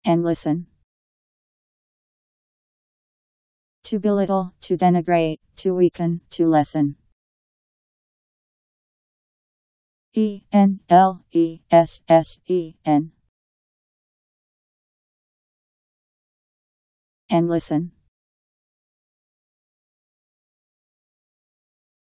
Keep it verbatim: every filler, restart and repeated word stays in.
and listen. To belittle, to denigrate, to weaken, to lessen. E N L E S S E N. And listen.